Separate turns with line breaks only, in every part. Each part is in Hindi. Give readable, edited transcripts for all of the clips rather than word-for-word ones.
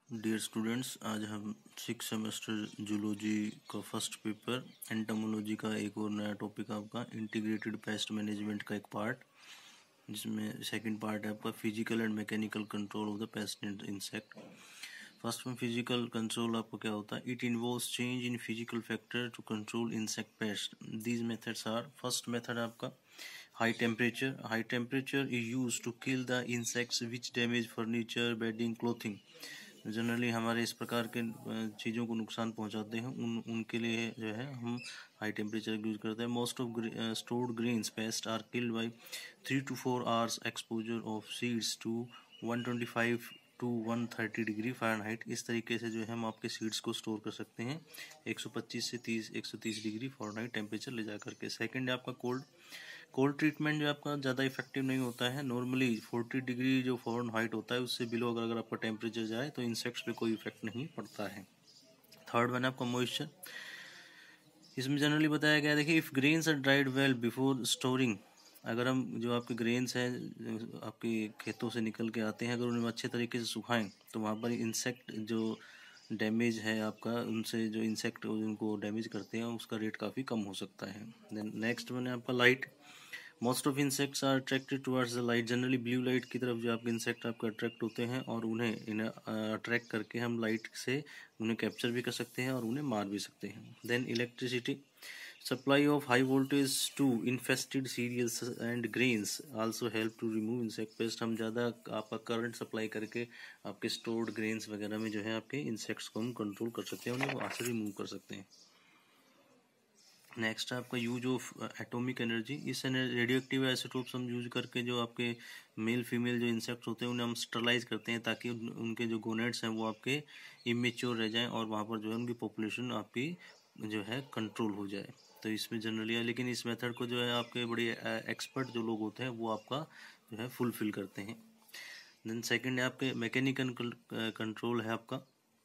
डियर स्टूडेंट्स, आज हम 6 सेमेस्टर जूलॉजी का फर्स्ट पेपर एंटोमोलॉजी का एक और नया टॉपिक आपका इंटीग्रेटेड पेस्ट मैनेजमेंट का एक पार्ट, जिसमें सेकंड पार्ट है आपका physical and mechanical control of the pest and insect. First में फिजिकल कंट्रोल आपको क्या होता है? It involves change in physical factor to control insect pest. These methods are, first method आपका high temperature is use to kill the insects which damage furniture, bedding, clothing. Generally हमारे इस प्रकार के चीज़ों को नुकसान पहुंचाते हैं, उनके लिए जो है हम हाई टेम्परेचर यूज करते हैं। Most of stored grains pest are killed by 3 to 4 hours exposure of seeds to 125 to 130 degree Fahrenheit. इस तरीके से जो है हम आपके सीड्स को स्टोर कर सकते हैं 125 से 130 डिग्री फ़ारेनहाइट टेम्परेचर ले जा करके। सेकंड है आपका कोल्ड ट्रीटमेंट, जो आपका ज़्यादा इफेक्टिव नहीं होता है। नॉर्मली 40 डिग्री जो फ़ारेनहाइट होता है उससे बिलो अगर आपका टेम्परेचर जाए तो इंसेक्ट्स पे कोई इफेक्ट नहीं पड़ता है। थर्ड वन है आपका मॉइस्चर। इसमें जनरली बताया गया है, देखिए, if grains are dried well before storing, अगर हम जो आपके ग्रेन्स हैं आपके खेतों से निकल के आते हैं, अगर उन्हें अच्छे तरीके से सुखाएं तो वहाँ पर इंसेक्ट जो डैमेज है आपका, उनसे जो इंसेक्ट उनको डैमेज करते हैं उसका रेट काफ़ी कम हो सकता है। देन नेक्स्ट वन है आपका light. Most of insects are attracted towards the light. Generally blue light की तरफ जो आपके इंसेक्ट आपके अट्रैक्ट होते हैं और इन्हें अट्रैक्ट करके हम लाइट से उन्हें कैप्चर भी कर सकते हैं और उन्हें मार भी सकते हैं। Then electricity, supply of high voltage to infested cereals and grains also help to remove insect pest. हम ज़्यादा आपका करंट सप्लाई करके आपके स्टोर्ड ग्रेन्स वगैरह में जो है आपके इंसेक्ट्स को हम कंट्रोल कर सकते हैं, उन्हें वहाँ से रिमूव कर सकते हैं। नेक्स्ट है आपका यूज ऑफ एटॉमिक एनर्जी। इस रेडियो एक्टिव आइसोटोप्स हम यूज करके जो आपके मेल फीमेल जो इंसेक्ट्स होते हैं उन्हें हम स्टरलाइज करते हैं, ताकि उनके जो गोनेट्स हैं वो आपके इमेच्योर रह जाएं और वहाँ पर जो है उनकी पॉपुलेशन आपकी जो है कंट्रोल हो जाए। तो इसमें जनरली है, लेकिन इस मेथड को जो है आपके बड़े एक्सपर्ट जो लोग होते हैं वो आपका जो है फुलफिल करते हैं। देन सेकेंड है आपके मैकेनिकल कंट्रोल है आपका।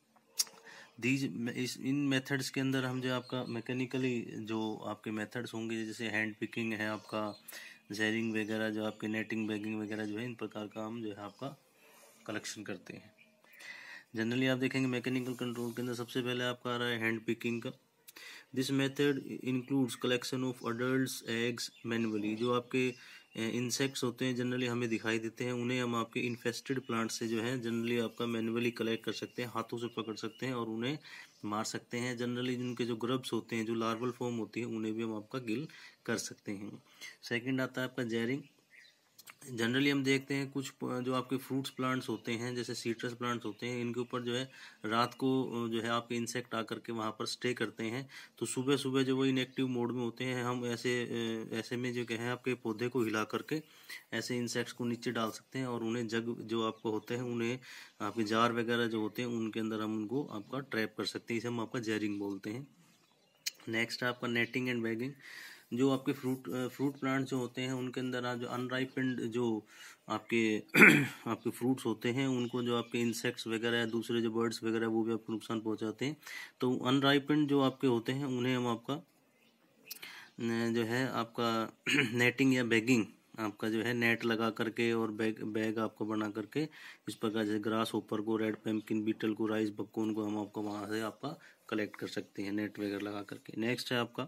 इन मेथड्स के अंदर हम जो आपका मैकेनिकली जो आपके मेथड्स होंगे, जैसे हैंड पिकिंग है आपका, जेरिंग वगैरह, जो आपके नेटिंग बैगिंग वगैरह जो है, इन प्रकार का हम जो है आपका कलेक्शन करते हैं। जनरली आप देखेंगे मैकेनिकल कंट्रोल के अंदर सबसे पहले आपका आ रहा है हैंड पिकिंग का। This method includes collection of adults eggs manually. जो आपके इंसेक्ट्स होते हैं जनरली हमें दिखाई देते हैं, उन्हें हम आपके इन्फेस्टेड प्लांट से जो है जनरली आपका मैनुअली कलेक्ट कर सकते हैं, हाथों से पकड़ सकते हैं और उन्हें मार सकते हैं। जनरली जिनके जो ग्रब्स होते हैं, जो लार्वल फॉर्म होती है, उन्हें भी हम आपका किल कर सकते हैं। सेकंड आता है आपका जेरिंग। जनरली हम देखते हैं कुछ जो आपके फ्रूट्स प्लांट्स होते हैं, जैसे सीट्रस प्लांट्स होते हैं, इनके ऊपर जो है रात को जो है आपके इंसेक्ट आकर के वहाँ पर स्टे करते हैं। तो सुबह सुबह जो वो इनएक्टिव मोड में होते हैं, हम ऐसे में जो है आपके पौधे को हिला करके ऐसे इंसेक्ट्स को नीचे डाल सकते हैं और उन्हें जग जो आपको होते हैं, उन्हें आपके जार वगैरह जो होते हैं उनके अंदर हम उनको आपका ट्रैप कर सकते हैं। इसे हम आपका जेरिंग बोलते हैं। नेक्स्ट है आपका नेटिंग एंड बैगिंग। जो आपके फ्रूट प्लांट जो होते हैं उनके अंदर जो अनराइपेंड जो आपके आपके फ्रूट्स होते हैं, उनको जो आपके इंसेक्ट्स वगैरह या दूसरे जो बर्ड्स वगैरह वो भी आपको नुकसान पहुंचाते हैं। तो अनराइपेंड जो आपके होते हैं उन्हें हम आपका जो है आपका नेटिंग या बैगिंग, आपका जो है नेट लगा करके और बैग आपको बना करके इस प्रकार, जैसे ग्रास होपर को, रेड पैम्पकिन बीटल को, राइस बक्कोन को हम आपको वहाँ से आपका कलेक्ट कर सकते हैं नेट वगैरह लगा करके। नेक्स्ट है आपका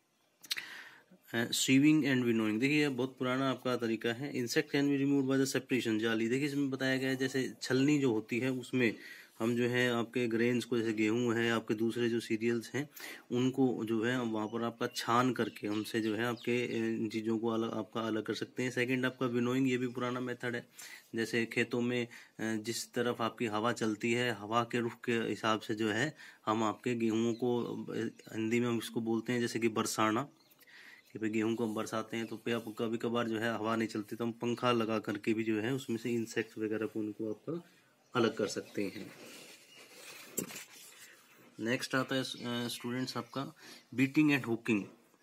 सीविंग एंड विनोइंग। देखिए यह बहुत पुराना आपका तरीका है। Insect can be remove by the separation जाली। देखिए इसमें बताया गया है, जैसे छलनी जो होती है उसमें हम जो है आपके ग्रेन्स को, जैसे गेहूं है, आपके दूसरे जो सीरियल्स हैं, उनको जो है वहाँ पर आपका छान करके हमसे जो है आपके इन चीज़ों को आपका अलग कर सकते हैं। सेकंड आपका विनोइंग, ये भी पुराना मेथड है। जैसे खेतों में जिस तरफ आपकी हवा चलती है, हवा के रुख के हिसाब से जो है हम आपके गेहूँ को, हिंदी में हम इसको बोलते हैं जैसे कि बरसाना, कि भाई गेहूं को हम बरसाते हैं तो आप कभी कभार जो है हवा नहीं चलती तो हम पंखा लगा करके भी जो है उसमें से इंसेक्ट्स वगैरह को उनको आपका अलग कर सकते हैं। नेक्स्ट आता है स्टूडेंट्स आपका बीटिंग एंड हुकिंग।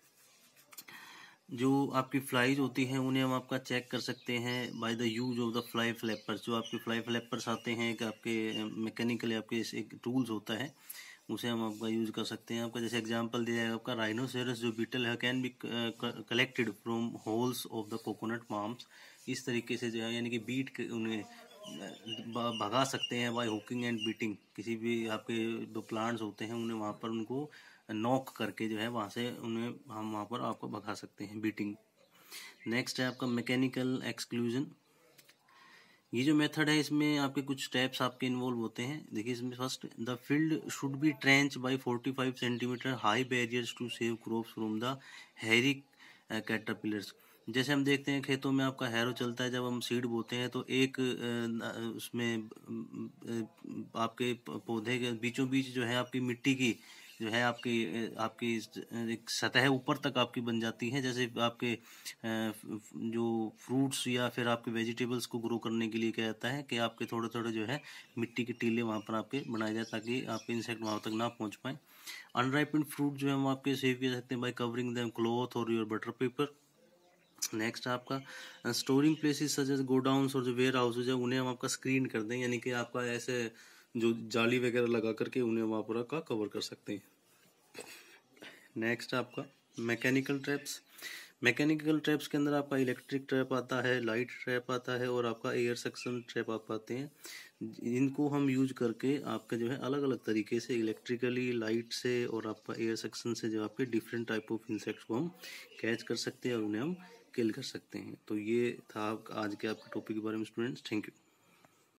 जो आपकी फ्लाईज होती हैं उन्हें हम आपका चेक कर सकते हैं by the use of the fly flappers. जो आपके फ्लाई फ्लैपर्स आते हैं कि आपके मैकेनिकली आपके एक टूल्स होता है, उसे हम आपका यूज कर सकते हैं। आपका जैसे एग्जांपल दिया है आपका राइनोसेरस जो बीटल है can be collected from holes of the coconut palms. इस तरीके से जो है यानी कि बीट के उन्हें भगा सकते हैं बाय हुकिंग एंड बीटिंग। किसी भी आपके जो प्लांट्स होते हैं उन्हें वहाँ पर उनको नॉक करके जो है वहाँ से उन्हें हम वहाँ पर आपको भगा सकते हैं, बीटिंग। नेक्स्ट है आपका मैकेनिकल एक्सक्लूजन। ये जो मेथड है इसमें आपके कुछ स्टेप्स आपके इन्वॉल्व होते हैं। देखिए इसमें first, the field should be trench by 45 centimetre high barriers to save crops from the hairy caterpillars. जैसे हम देखते हैं खेतों में आपका हैरो चलता है, जब हम सीड बोते हैं तो एक उसमें आपके पौधे के बीचों बीच जो है आपकी मिट्टी की जो है आपकी एक सतह ऊपर तक आपकी बन जाती है। जैसे आपके जो फ्रूट्स या फिर आपके वेजिटेबल्स को ग्रो करने के लिए क्या जाता है कि आपके थोड़े थोड़े जो है मिट्टी के टीले वहाँ पर आपके बनाए जाए ताकि आपके इंसेक्ट वहाँ तक ना पहुँच पाए। अनराइपेंड फ्रूट जो है हम आपके सेव किए सकते हैं बाय कवरिंग देम क्लॉथ और योर बटर पेपर। नेक्स्ट आपका storing places such as godowns और जो वेयर हाउसेज है उन्हें हम आपका स्क्रीन कर दें, यानी कि आपका ऐसे जो जाली वगैरह लगा करके उन्हें वहाँ पर आपका कवर कर सकते हैं। नेक्स्ट आपका मैकेनिकल ट्रैप्स। मैकेनिकल ट्रैप्स के अंदर आपका इलेक्ट्रिक ट्रैप आता है, लाइट ट्रैप आता है और आपका एयर सक्शन ट्रैप आप पाते हैं। इनको हम यूज करके आपका जो है अलग अलग तरीके से इलेक्ट्रिकली, लाइट से और आपका एयर सक्शन से जो आपके डिफरेंट टाइप ऑफ इंसेक्ट्स को हम कैच कर सकते हैं और उन्हें हम किल कर सकते हैं। तो ये था आज के आपके टॉपिक के बारे में स्टूडेंट्स। Thank you.